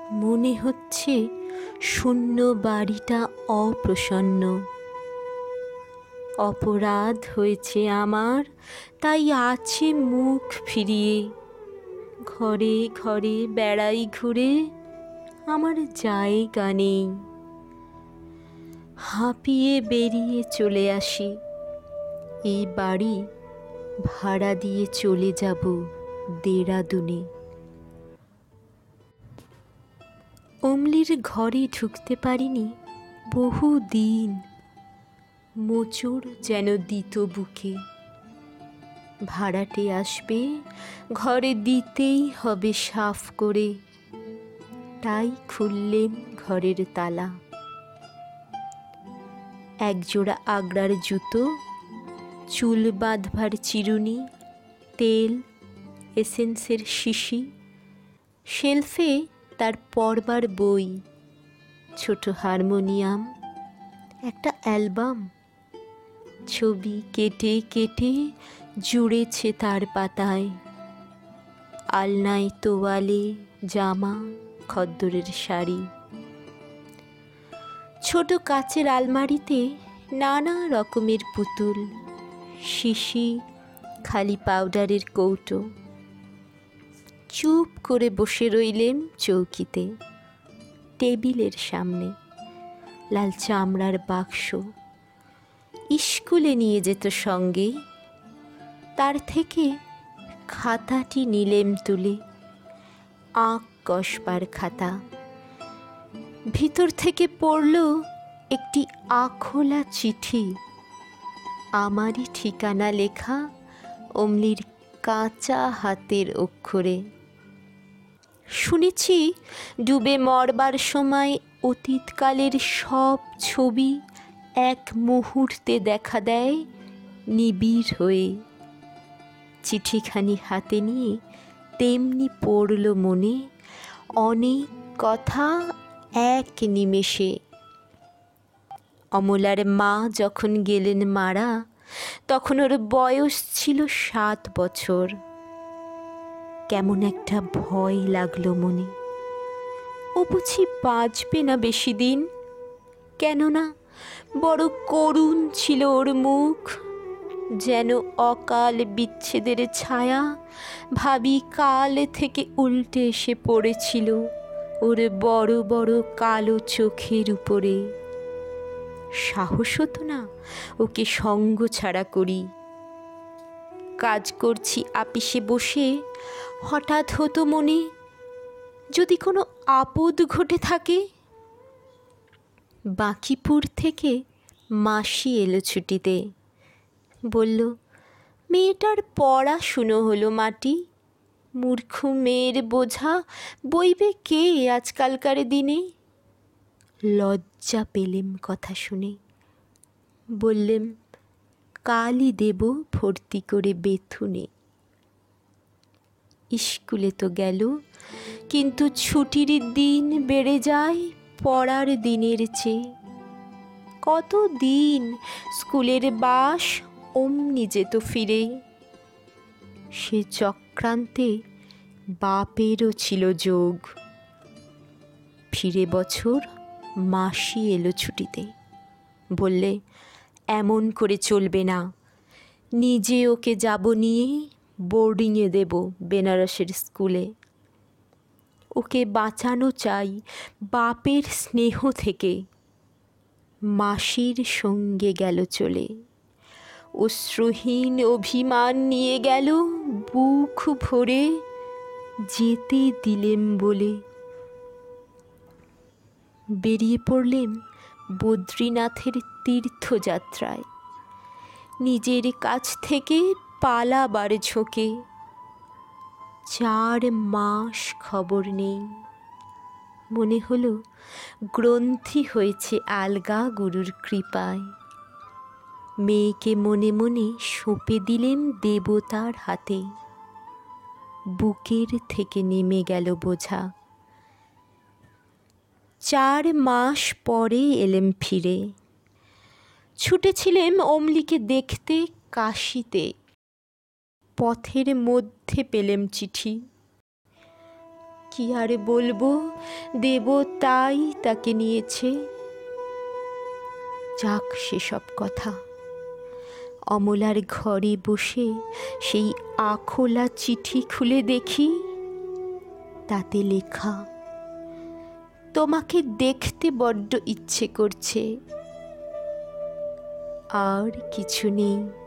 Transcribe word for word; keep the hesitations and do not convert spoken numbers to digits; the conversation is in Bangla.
মনে হচ্ছে শূন্য বাড়িটা অপ্রসন্ন। অপরাধ হয়েছে আমার, তাই আছে মুখ ফিরিয়ে। ঘরে ঘরে বেড়াই ঘুরে, আমার জায়গা নেই। হাঁপিয়ে বেরিয়ে চলে আসি, এই বাড়ি ভাড়া দিয়ে চলে যাব দেরাদুনে। অমলির ঘরে ঢুকতে পারিনি বহু দিন, মোচড় যেন দিত বুকে। ভাড়াটে আসবে, ঘরে দিতেই হবে সাফ করে, তাই খুললেন ঘরের তালা। একজোড়া আগড়ার জুতো, চুল বাঁধবার চিরুনি, তেল, এসেন্সের শিশি, শেলফে তার পড়বার বই, ছোট হারমোনিয়াম, একটা অ্যালবাম। ছবি কেটে কেটে জুড়েছে তার পাতায়। আলনায় তোয়ালে, জামা, খদ্দরের শাড়ি। ছোট কাচের আলমারিতে নানা রকমের পুতুল, শিশি, খালি পাউডারের কৌটো। চুপ করে বসে রইলেম চৌকিতে, টেবিলের সামনে। লাল চামড়ার বাক্স, স্কুলে নিয়ে যেত সঙ্গে, তার থেকে খাতাটি নিলেম তুলে। আঁক কষবার খাতা। ভিতর থেকে পড়ল একটি আখোলা চিঠি, আমারই ঠিকানা লেখা অমলির কাঁচা হাতের অক্ষরে। শুনেছি ডুবে মরবার সময় অতীতকালের সব ছবি এক মুহূর্তে দেখা দেয় নিবিড় হয়ে। চিঠিখানি হাতে নিয়ে তেমনি পড়ল মনে অনেক কথা এক নিমেষে। অমলার মা যখন গেলেন মারা, তখন ওর বয়স ছিল সাত বছর। কেমন একটা ভয় লাগলো মনে। ও বুঝি বাঁচবে না বেশি দিন, কেননা বড় করুণ ছিল ওর মুখ, যেন অকাল বিচ্ছেদের ছায়া ভাবি কাল থেকে উল্টে এসে পড়েছিল ওর বড় বড় কালো চোখের উপরে। সাহস হতো না ওকে সঙ্গ ছাড়া করি। কাজ করছি আপিসে বসে, হঠাৎ হতো মনে যদি কোনো আপদ ঘটে থাকে। বাঁকিপুর থেকে মাসি এলো ছুটিতে, বলল মেয়েটার পড়াশুনো হলো মাটি, মূর্খ মেয়ের বোঝা বইবে কে আজকালকার দিনে। লজ্জা পেলেম কথা শুনে, বললেম কালই দেব ভর্তি করে বেথুনে। স্কুলে তো গেল, কিন্তু ছুটির দিন বেড়ে যায় পড়ার দিনের চেয়ে। কত দিন স্কুলের বাস অমনি যেত ফিরে। সে চক্রান্তে বাপেরও ছিল যোগ। ফিরে বছর মাসি এলো ছুটিতে, বললে এমন করে চলবে না, নিজে ওকে যাব নিয়ে বোর্ডিংয়ে দেব বেনারসের স্কুলে। ওকে বাঁচানো চাই বাপের স্নেহ থেকে। মাসির সঙ্গে গেল চলে, অশ্রুহীন অভিমান নিয়ে গেল বুক ভরে, যেতে দিলেম বলে। বেরিয়ে পড়লেম বদ্রীনাথের তীর্থযাত্রায়, নিজের কাছ থেকে পালাবার ঝোঁকে। চার মাস খবর নেই, মনে হলো গ্রন্থি হয়েছে আলগা গুরুর কৃপায়। মেয়েকে মনে মনে সঁপে দিলেম দেবতার হাতে। বুকের থেকে নেমে গেল বোঝা। চার মাস পরে এলেম ফিরে। ছুটেছিলেম অমলিকে দেখতে কাশিতে। পথের মধ্যে পেলেম চিঠি, কি আর বলবো, দেব তাই তাকে নিয়েছে। যাক সেসব কথা, অমলার ঘরে বসে সেই আখোলা চিঠি খুলে দেখি, তাতে লেখা, তোমাকে দেখতে বড্ড ইচ্ছে করছে। আর কিছু নেই।